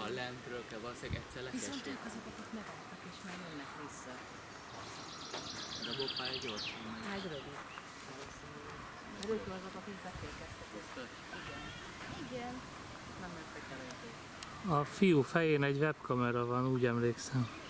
lentről kell valószínűleg egyszer lekesni. Viszont ők azok, akik megadtak és már jönnek vissza. De a bobbája gyorsan megy. Meg rövid. Mert ők azok, akik befékeztek. Igen. Igen. Nem mentek el egyet. A fiú fején egy webkamera van, úgy emlékszem.